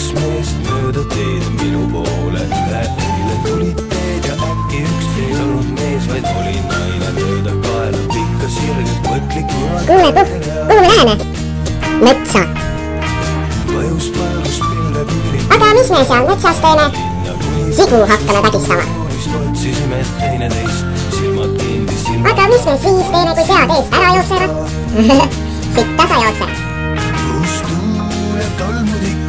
kaks meest mööda teed minu poole. Ühe eile tulid teed ja äkki üks ei olnud mees, vaid oli naine. Mööda kaela pikka sirgelt mõtlik munad. Kuule Puhk, kuhu me läheme? Metsa. Vajus palus pille piiri. Aga mis me seal metsas teeme? Sigu hakkame vägistama. Otsisime teineteist, silmad kinni silma. Aga mis me siis teeme, kui sead eest ära jooksevad? Sitta sa jookseb. Kus tuul ja tolmudik